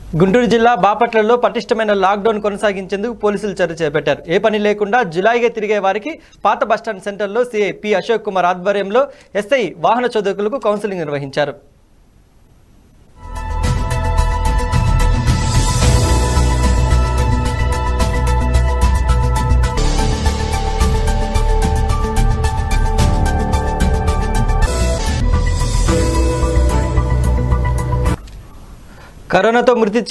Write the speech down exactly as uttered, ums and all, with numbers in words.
గుంటూరు జిల్లా బాపట్లలో పటిష్టమైన లాక్డౌన్ కొనసాగించేందుకు పోలీసులు చర్య చేపట్టారు. ఏ పని లేకుండా జులాయిగా తిరిగే వారికి పాత బస్టాండ్ సెంటర్లో సీఐ పి అశోక్ కుమార్ ఆధ్వర్యంలో ఎస్ఐ వాహన చోదకులకు కౌన్సిలింగ్ నిర్వహించారు. కరోనాతో మృతి